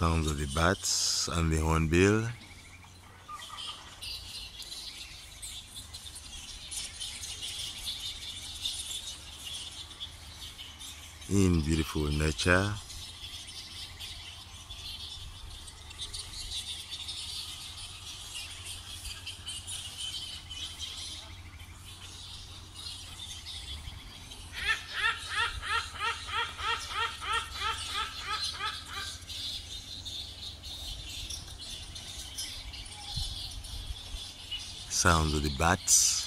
Sounds of the bats and the hornbill. In beautiful nature. Sounds of the bats.